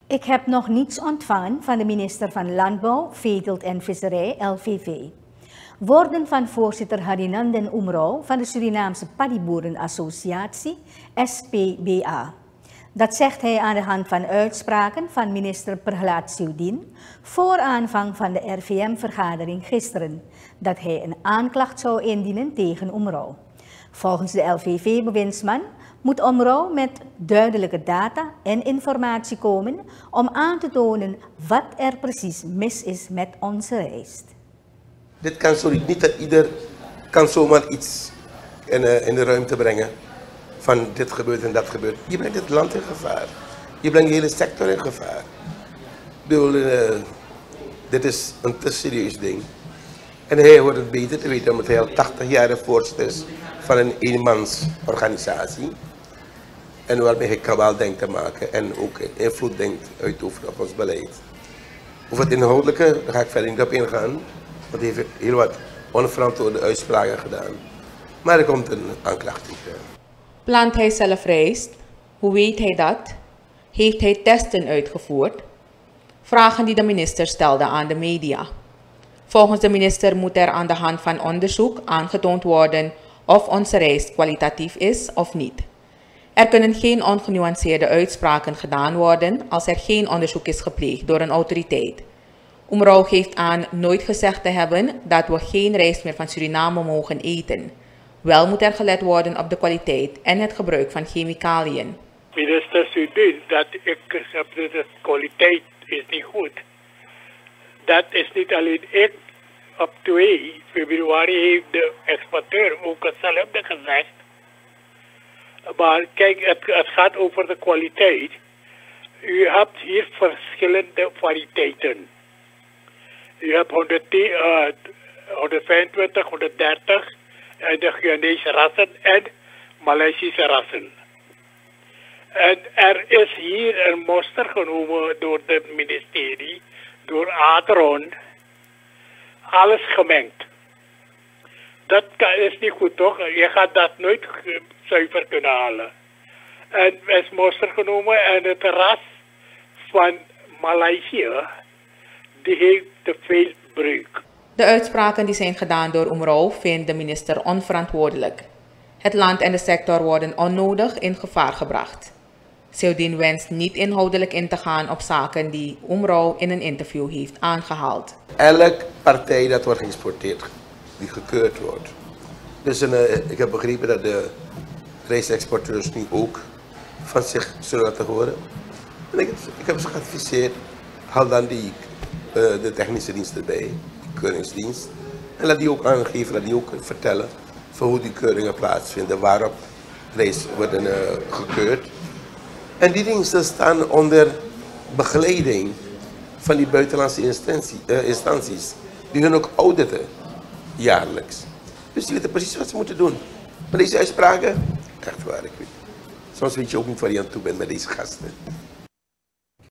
Ik heb nog niets ontvangen van de minister van Landbouw, Veeteelt en Visserij, LVV. Woorden van voorzitter Harinanden Umrau van de Surinaamse Paddieboerenassociatie, SPBA. Dat zegt hij aan de hand van uitspraken van minister Perhelad Siudin voor aanvang van de RVM-vergadering gisteren, dat hij een aanklacht zou indienen tegen Umrau. Volgens de LVV-bewindsman moet Umrau met duidelijke data en informatie komen om aan te tonen wat er precies mis is met onze rijst. Dit kan zo niet dat ieder kan zomaar iets in de ruimte brengen van dit gebeurt en dat gebeurt. Je brengt het land in gevaar. Je brengt de hele sector in gevaar. Dit is een te serieus ding. En hij hoort het beter te weten omdat hij al 80 jaar voorzitter is van een eenmansorganisatie. En waarmee hij kabaal denkt te maken en ook invloed denkt uit te oefenen op ons beleid. Over het inhoudelijke, daar ga ik verder niet op ingaan. Want hij heeft heel wat onverantwoorde uitspraken gedaan. Maar er komt een aanklacht tegen. Plant hij zelf rijst? Hoe weet hij dat? Heeft hij testen uitgevoerd? Vragen die de minister stelde aan de media. Volgens de minister moet er aan de hand van onderzoek aangetoond worden of onze rijst kwalitatief is of niet. Er kunnen geen ongenuanceerde uitspraken gedaan worden als er geen onderzoek is gepleegd door een autoriteit. Umrau geeft aan nooit gezegd te hebben dat we geen rijst meer van Suriname mogen eten. Wel moet er gelet worden op de kwaliteit en het gebruik van chemicaliën. Minister Siudin, dat ik zeg dat de kwaliteit is niet goed. Dat is niet alleen ik. Op 2 februari heeft de exporteur ook hetzelfde gezegd. Maar kijk, het gaat over de kwaliteit. U hebt hier verschillende variëteiten. U hebt 125, 130 en de Guyanese rassen en Maleisische rassen. En er is hier een monster genomen door het ministerie, door Adron. Alles gemengd. Dat is niet goed, toch? Je gaat dat nooit zuiver kunnen halen. En er is monster genomen en het ras van Maleisië, die heeft te veel breuk. De uitspraken die zijn gedaan door Umrau vindt de minister onverantwoordelijk. Het land en de sector worden onnodig in gevaar gebracht. Siudin wenst niet inhoudelijk in te gaan op zaken die Umrau in een interview heeft aangehaald. Elk partij dat wordt geëxporteerd, die gekeurd wordt. Dus ik heb begrepen dat de rijstexporteurs nu ook van zich zullen laten horen. En ik heb ze geadviseerd, haal dan de technische dienst erbij, de keuringsdienst. En laat die ook aangeven, laat die ook vertellen van hoe die keuringen plaatsvinden, waarop rijst worden gekeurd. En die diensten staan onder begeleiding van die buitenlandse instanties. Die hun ook auditen, jaarlijks. Dus die weten precies wat ze moeten doen. Maar deze uitspraken, echt waar, ik weet. Soms weet je ook niet waar je aan toe bent met deze gasten.